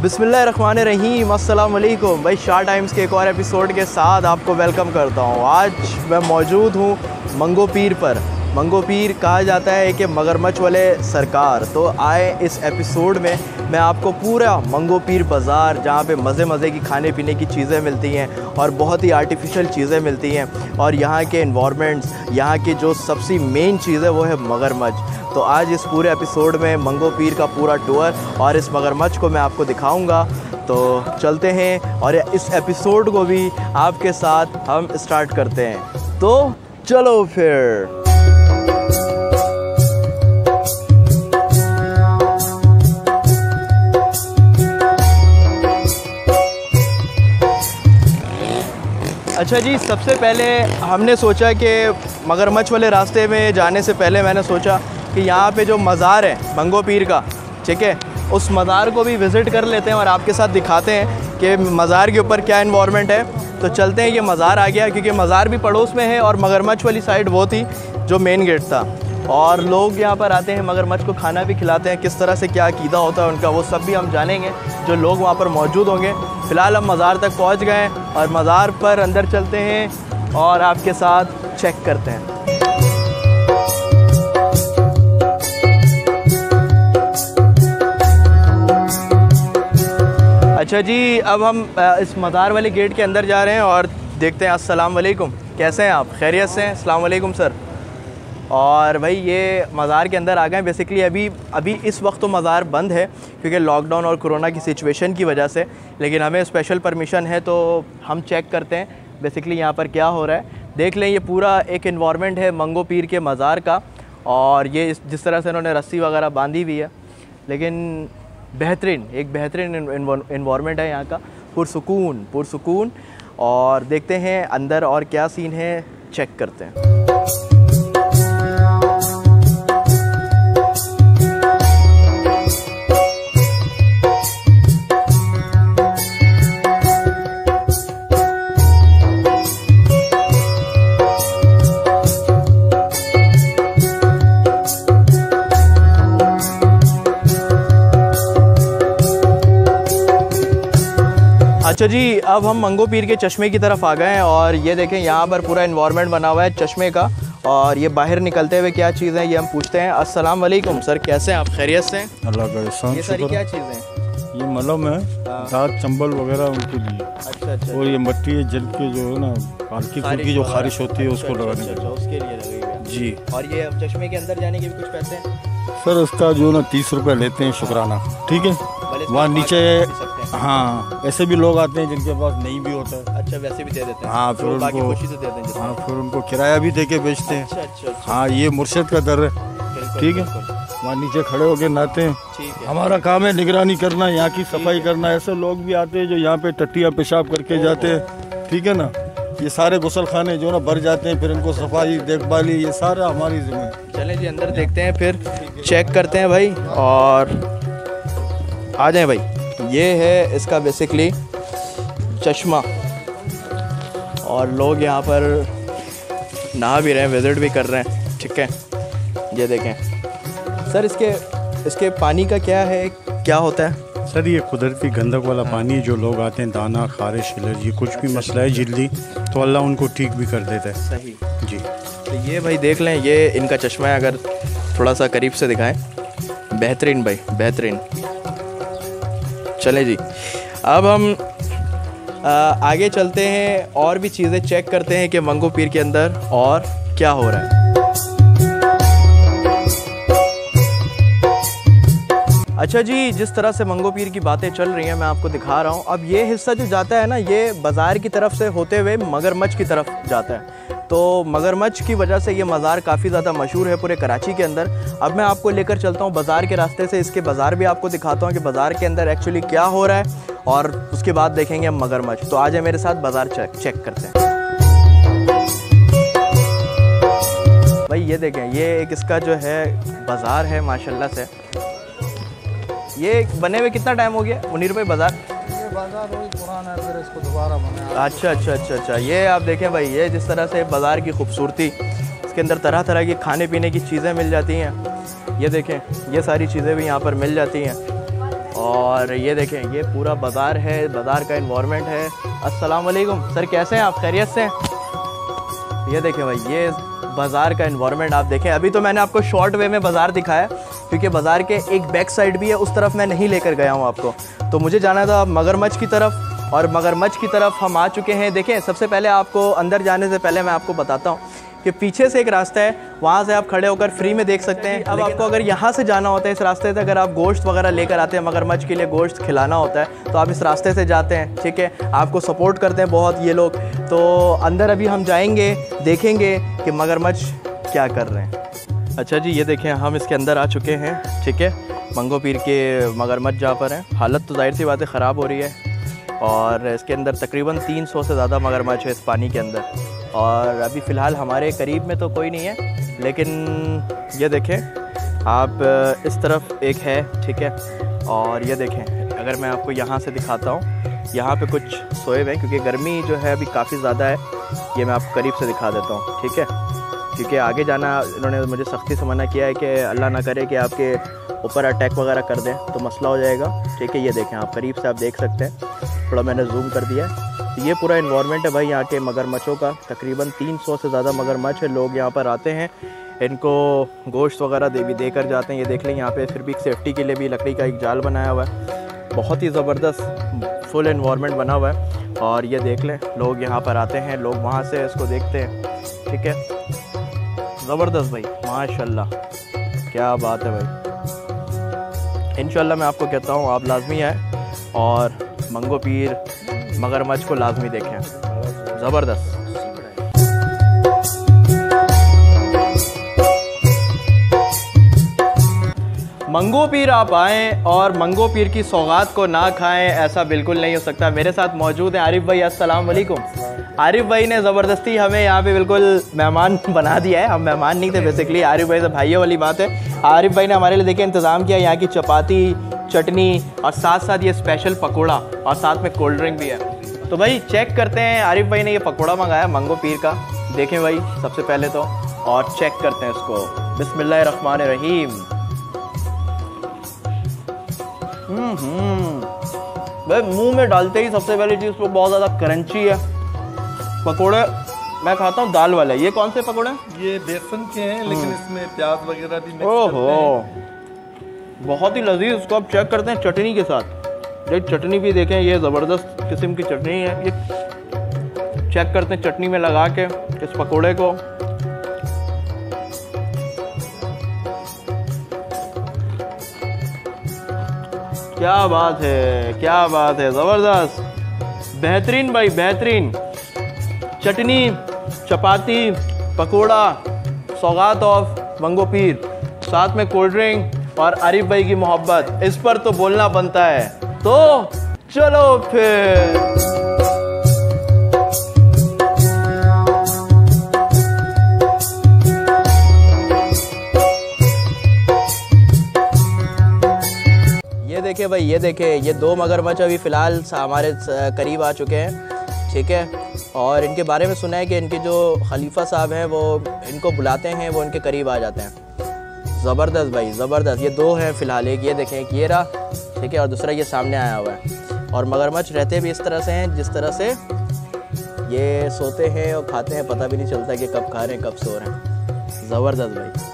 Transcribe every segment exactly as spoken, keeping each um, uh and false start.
बिस्मिल्लाहिर्रहमानिर्रहीम, अस्सलाम वालेकुम भाई। शाह टाइम्स के एक और एपिसोड के साथ आपको वेलकम करता हूँ। आज मैं मौजूद हूँ मंगो पीर पर। मंगो पीर कहा जाता है कि मगरमच्छ वाले सरकार। तो आए इस एपिसोड में मैं आपको पूरा मंगो पीर बाज़ार, जहाँ पे मज़े मज़े की खाने पीने की चीज़ें मिलती हैं और बहुत ही आर्टिफिशियल चीज़ें मिलती हैं, और यहाँ के इन्वायरमेंट्स, यहाँ की जो सबसे मेन चीज़ है वो है मगरमच्छ। तो आज इस पूरे एपिसोड में मंगो पीर का पूरा टूर और इस मगरमच्छ को मैं आपको दिखाऊंगा। तो चलते हैं और इस एपिसोड को भी आपके साथ हम स्टार्ट करते हैं। तो चलो फिर। अच्छा जी, सबसे पहले हमने सोचा कि मगरमच्छ वाले रास्ते में जाने से पहले मैंने सोचा कि यहाँ पे जो मज़ार है मंगो पीर का, ठीक है, उस मज़ार को भी विज़िट कर लेते हैं और आपके साथ दिखाते हैं कि मज़ार के ऊपर क्या इन्वायरमेंट है। तो चलते हैं। ये मज़ार आ गया, क्योंकि मज़ार भी पड़ोस में है और मगरमच्छ वाली साइड वो थी जो मेन गेट था, और लोग यहाँ पर आते हैं, मगरमच्छ को खाना भी खिलाते हैं। किस तरह से क्या अकीदा होता है उनका, वो सब भी हम जानेंगे जो लोग वहाँ पर मौजूद होंगे। फ़िलहाल हम मज़ार तक पहुँच गए और मज़ार पर अंदर चलते हैं और आपके साथ चेक करते हैं। अच्छा जी, अब हम इस मज़ार वाले गेट के अंदर जा रहे हैं और देखते हैं। अस्सलाम वालेकुम, कैसे हैं आप? खैरियत से हैं? अस्सलाम वालेकुम सर। और भाई ये मज़ार के अंदर आ गए। बेसिकली अभी अभी इस वक्त तो मज़ार बंद है क्योंकि लॉकडाउन और कोरोना की सिचुएशन की वजह से, लेकिन हमें स्पेशल परमिशन है तो हम चेक करते हैं बेसिकली यहाँ पर क्या हो रहा है। देख लें, ये पूरा एक इन्वायरमेंट है मंगो पीर के मज़ार का, और ये जिस तरह से इन्होंने रस्सी वगैरह बांधी हुई है, लेकिन बेहतरीन, एक बेहतरीन इन्वायरमेंट है यहाँ का, पुरसुकून पुरसुकून। और देखते हैं अंदर और क्या सीन है, चेक करते हैं। अच्छा जी, अब हम मंगो पीर के चश्मे की तरफ आ गए हैं और ये देखें यहाँ पर पूरा इन्वायरमेंट बना हुआ है चश्मे का, और ये बाहर निकलते हुए क्या चीज़ है ये हम पूछते हैं। अस्सलाम वालेकुम सर, कैसे हैं आप? खैरियत से हैं? अल्लाह का एहसान। ये सारी क्या चीज़ें हैं? ये मलम है, दांत चंबल वगैरह उनके लिए। अच्छा अच्छा। और ये मट्टी है जल के, जो है ना हल्की फुल्की जो खारिश होती है उसको लगाने के लिए, उसके लिए लगी हुई है जी। और ये चश्मे के अंदर जाने के भी कुछ पैसे हैं सर? उसका जो ना तीस रुपए लेते हैं शुक्राना, ठीक है। वहाँ नीचे हाँ, ऐसे भी लोग आते हैं जिनके पास नहीं भी होता है। अच्छा, वैसे भी दे देते हैं? हाँ, फिर उनको खुशी से दे देते हैं। हाँ, फिर उनको किराया भी दे के बेचते हैं। अच्छा अच्छा अच्छा। हाँ, ये मुर्शिद का दर है, ठीक है। वहाँ नीचे खड़े होके नहाते हैं। हमारा काम है निगरानी करना, यहाँ की सफाई करना। ऐसे लोग भी आते हैं जो यहाँ पे टट्टियाँ पेशाब करके जाते हैं, ठीक है ना। ये सारे गुसल खाने जो ना भर जाते हैं, फिर इनको सफाई देखभाली ये सारा हमारी जिम्मेदारी। चले जी अंदर देखते हैं, फिर चेक करते हैं भाई, और आ जाएं भाई। ये है इसका बेसिकली चश्मा, और लोग यहाँ पर नहा भी रहे हैं, विज़िट भी कर रहे हैं, ठीक है। ये देखें सर, इसके इसके पानी का क्या है, क्या होता है? सर ये कुदरती गंधक वाला पानी है। जो लोग आते हैं, दाना, खारिश, एलर्जी, कुछ भी मसला है जल्दी, तो अल्लाह उनको ठीक भी कर देता है। सही जी। तो ये भाई देख लें, ये इनका चश्मा है, अगर थोड़ा सा करीब से दिखाएं। बेहतरीन भाई, बेहतरीन। चलें जी, अब हम आ, आगे चलते हैं और भी चीज़ें चेक करते हैं कि मंगो पीर के अंदर और क्या हो रहा है। अच्छा जी, जिस तरह से मंगो पीर की बातें चल रही हैं मैं आपको दिखा रहा हूँ। अब ये हिस्सा जो जाता है ना, ये बाज़ार की तरफ से होते हुए मगरमच्छ की तरफ जाता है। तो मगरमच्छ की वजह से ये मज़ार काफ़ी ज़्यादा मशहूर है पूरे कराची के अंदर। अब मैं आपको लेकर चलता हूँ बाज़ार के रास्ते से, इसके बाज़ार भी आपको दिखाता हूँ कि बाज़ार के अंदर एक्चुअली क्या हो रहा है, और उसके बाद देखेंगे हम मगरमच्छ। तो आ जाए मेरे साथ, बाज़ार चेक चेक करते हैं। भाई ये देखें, ये एक इसका जो है बाज़ार है माशाल्लाह से। ये बने हुए कितना टाइम हो गया मुनीर भाई बाज़ार? ये बाज़ार वही पुराना है, फिर इसको दोबारा बनाया। अच्छा अच्छा अच्छा अच्छा। ये आप देखें भाई, ये जिस तरह से बाज़ार की खूबसूरती, इसके अंदर तरह तरह की खाने पीने की चीज़ें मिल जाती हैं। ये देखें, ये सारी चीज़ें भी यहाँ पर मिल जाती हैं। और और ये देखें, ये पूरा बाज़ार है, बाज़ार का इन्वायरमेंट है। अस्सलाम वालेकुम सर, कैसे हैं आप? खैरियत से हैं? ये देखें भाई, ये बाज़ार का इन्वायरमेंट आप देखें। अभी तो मैंने आपको शॉर्ट वे में बाज़ार दिखाया, क्योंकि बाज़ार के एक बैक साइड भी है, उस तरफ मैं नहीं लेकर गया हूँ आपको। तो मुझे जाना था मगरमच्छ की तरफ, और मगरमच्छ की तरफ हम आ चुके हैं। देखें, सबसे पहले आपको अंदर जाने से पहले मैं आपको बताता हूँ कि पीछे से एक रास्ता है, वहाँ से आप खड़े होकर फ्री में देख सकते हैं। अब आपको अगर यहाँ से जाना होता है इस रास्ते से, अगर आप गोश्त वगैरह लेकर आते हैं, मगरमच्छ के लिए गोश्त खिलाना होता है, तो आप इस रास्ते से जाते हैं। ठीक है, आपको सपोर्ट करते हैं बहुत ये लोग। तो अंदर अभी हम जाएंगे, देखेंगे कि मगरमच्छ क्या कर रहे हैं। अच्छा जी, ये देखें, हम इसके अंदर आ चुके हैं। ठीक है, मंगो पीर के मगरमच्छ जहाँ पर हैं, हालत तो जाहिर सी बात है ख़राब हो रही है, और इसके अंदर तकरीबन तीन सौ से ज़्यादा मगरमच्छ है इस पानी के अंदर। और अभी फ़िलहाल हमारे करीब में तो कोई नहीं है, लेकिन ये देखें आप, इस तरफ एक है। ठीक है, और ये देखें, अगर मैं आपको यहाँ से दिखाता हूँ, यहाँ पे कुछ सोए हुए हैं, क्योंकि गर्मी जो है अभी काफ़ी ज़्यादा है। ये मैं आपको करीब से दिखा देता हूँ। ठीक है, क्योंकि आगे जाना इन्होंने मुझे सख्ती से मना किया है कि अल्लाह ना करे कि आपके ऊपर अटैक वगैरह कर दें, तो मसला हो जाएगा। ठीक है, ये देखें आप, करीब से आप देख सकते हैं, थोड़ा मैंने जूम कर दिया है। ये पूरा इन्वायरमेंट है भाई यहाँ के मगरमच्छों का। तकरीबन तीन सौ से ज़्यादा मगरमच्छ है। लोग यहाँ पर आते हैं, इनको गोश्त वगैरह दे भी देकर जाते हैं। ये देख लें, यहाँ पे फिर भी सेफ्टी के लिए भी लकड़ी का एक जाल बनाया हुआ है। बहुत ही ज़बरदस्त फुल इन्वायरमेंट बना हुआ है। और ये देख लें, लोग यहाँ पर आते हैं, लोग वहाँ से इसको देखते हैं। ठीक है, ज़बरदस्त भाई, माशाल्लाह, क्या बात है भाई। इंशाल्लाह मैं आपको कहता हूँ, आप लाजमी आए और मंगो पीर मगरमच्छ को लाजमी देखें, ज़बरदस्त। मंगो पीर आप आएँ और मंगो पीर की सौगात को ना खाएं, ऐसा बिल्कुल नहीं हो सकता। मेरे साथ मौजूद हैं आरिफ भाई। अस्सलाम वालेकुम। आरिफ भाई ने ज़बरदस्ती हमें यहाँ पे बिल्कुल मेहमान बना दिया है। हम मेहमान नहीं थे बेसिकली, आरिफ भाई से भाइयों वाली बात है। आरिफ भाई ने हमारे लिए देखिए इंतज़ाम किया, यहाँ की चपाती, चटनी, और साथ साथ ये स्पेशल पकोड़ा, और साथ में कोल्ड ड्रिंक भी है। तो भाई चेक करते हैं, आरिफ भाई ने ये पकोड़ा मंगाया मंगो पीर का। देखें भाई सबसे पहले तो, और चेक करते हैं इसको। बिस्मिल्लाहिर्रहमानिर्रहीम। हम्म भाई, मुंह में डालते ही सबसे पहली चीज़ तो बहुत ज़्यादा क्रंची है। पकोड़े मैं खाता हूँ दाल वाले। ये कौन से पकोड़े? ये बेसन के हैं, लेकिन इसमें प्याज वगैरह भी मिक्स ओहो, करते हैं। बहुत ही लजीज। इसको आप चेक करते हैं चटनी के साथ। ये चटनी भी देखें, ये ज़बरदस्त किस्म की चटनी है। ये चेक करते हैं चटनी में लगा के इस पकोड़े को। क्या बात है, क्या बात है, ज़बरदस्त, बेहतरीन भाई, बेहतरीन। चटनी, चपाती, पकोड़ा, सौगात ऑफ मंगो पीर, साथ में कोल्ड ड्रिंक और आरिफ भाई की मोहब्बत, इस पर तो बोलना बनता है। तो चलो फिर। ये देखे भाई, ये देखे, ये दो मगरमच्छ अभी फ़िलहाल हमारे करीब आ चुके हैं। ठीक है, और इनके बारे में सुना है कि इनके जो खलीफा साहब हैं वो इनको बुलाते हैं, वो इनके करीब आ जाते हैं। ज़बरदस्त भाई, ज़बरदस्त। ये दो हैं फ़िलहाल, एक ये देखें, एक ये रहा। ठीक है, और दूसरा ये सामने आया हुआ है। और मगरमच्छ रहते भी इस तरह से हैं जिस तरह से ये सोते हैं और खाते हैं, पता भी नहीं चलता कि कब खा रहे हैं कब सो रहे हैं। ज़बरदस्त भाई।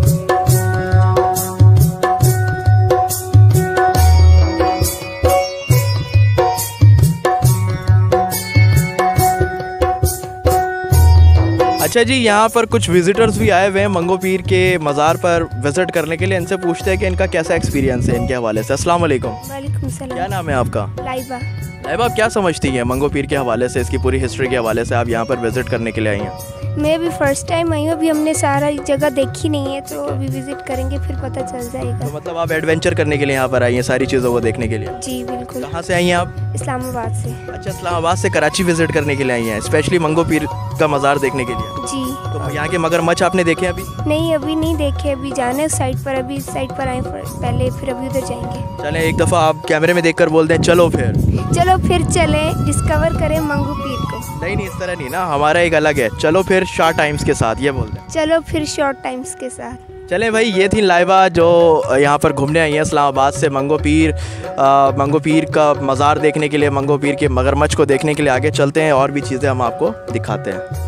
अच्छा जी, यहाँ पर कुछ विजिटर्स भी आए हुए हैं मंगो पीर के मज़ार पर विज़िट करने के लिए। इनसे पूछते हैं कि इनका कैसा एक्सपीरियंस है इनके हवाले से। अस्सलाम वालेकुम। वालेकुम सलाम। क्या नाम है आपका? लाइबा। लाइबा, आप क्या समझती हैं मंगो पीर के हवाले से, इसकी पूरी हिस्ट्री के हवाले से? आप यहाँ पर विज़िट करने के लिए आई हैं। मैं भी फर्स्ट टाइम आई हूँ, अभी हमने सारा जगह देखी नहीं है, तो अभी विजिट करेंगे फिर पता चल जाएगा। तो मतलब आप एडवेंचर करने के लिए यहाँ पर आई हैं, सारी चीज़ों को देखने के लिए? जी बिल्कुल। कहाँ से आई हैं आप? इस्लामाबाद से। अच्छा, इस्लामाबाद से कराची विज़िट करने के लिए आई हैं, स्पेशली मंगो पीर का मज़ार देखने के लिए? जी। तो यहाँ के मगरमच्छ आपने देखे अभी? नहीं, अभी नहीं देखे, अभी जाने उस साइड पर, अभी इस साइड पर आए पहले, फिर अभी उधर जाएंगे। चलें, एक दफ़ा आप कैमरे में देखकर बोल दें चलो फिर। चलो फिर चलें, डिस्कवर करें मंगो पीर को। नहीं नहीं, इस तरह नहीं ना, हमारा एक अलग है। चलो फिर शॉर्ट टाइम्स के साथ, ये बोल दें। चलो फिर शॉर्ट टाइम्स के साथ। चलें भाई, ये थी लाइबा जो यहाँ पर घूमने आई हैं इस्लामाबाद से मंगो पीर आ, मंगो पीर का मज़ार देखने के लिए, मंगो पीर के मगरमच्छ को देखने के लिए। आगे चलते हैं और भी चीज़ें हम आपको दिखाते हैं।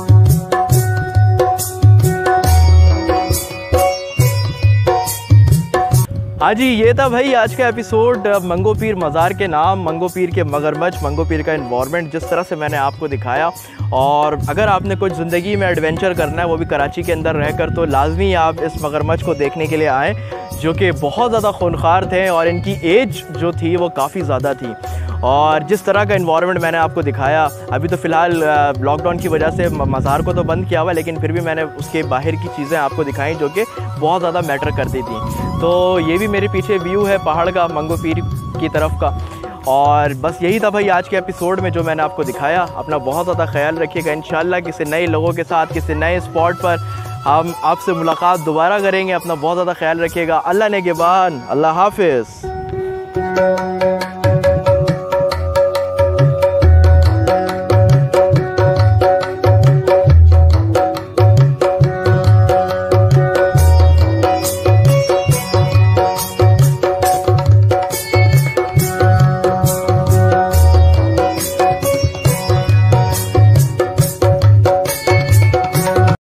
हाँ जी, ये था भाई आज का एपिसोड मंगो पीर मज़ार के नाम, मंगो पीर के मगरमच्छ, मंगो पीर का इन्वायरमेंट जिस तरह से मैंने आपको दिखाया। और अगर आपने कुछ ज़िंदगी में एडवेंचर करना है, वो भी कराची के अंदर रहकर, तो लाजमी आप इस मगरमच्छ को देखने के लिए आएँ, जो कि बहुत ज़्यादा खूनखार थे और इनकी एज जो थी वो काफ़ी ज़्यादा थी। और जिस तरह का इन्वायरमेंट मैंने आपको दिखाया, अभी तो फ़िलहाल लॉकडाउन की वजह से मज़ार को तो बंद किया हुआ, लेकिन फिर भी मैंने उसके बाहर की चीज़ें आपको दिखाई जो कि बहुत ज़्यादा मैटर करती थी। तो ये भी मेरे पीछे व्यू है पहाड़ का, मंगो पीर की तरफ का। और बस यही था भाई आज के एपिसोड में जो मैंने आपको दिखाया। अपना बहुत ज़्यादा ख्याल रखिएगा। इंशाल्लाह किसी नए लोगों के साथ, किसी नए स्पॉट पर हम आपसे मुलाकात दोबारा करेंगे। अपना बहुत ज़्यादा ख्याल रखिएगा। अल्लाह ने के बाद, अल्लाह हाफिज़।